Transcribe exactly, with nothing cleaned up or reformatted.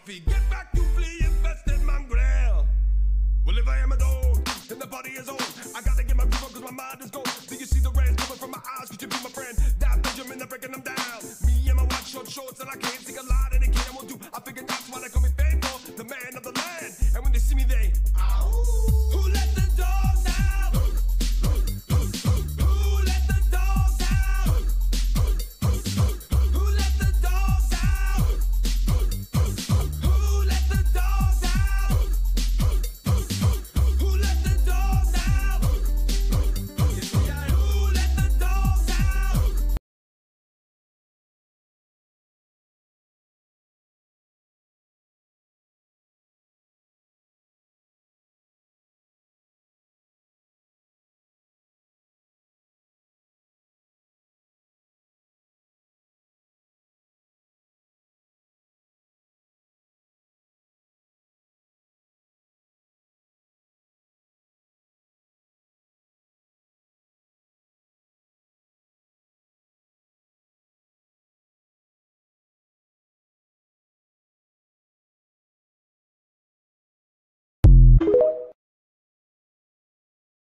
fi get back, you flea infested mongrel. Well, if I am a dog, then the body is on. I gotta get my groove on cause my mind is gone. Do you see the rays coming from my eyes? Could you be my friend? That Benjamin, they're breaking them down. Me and my white short shorts and I can't see a lot.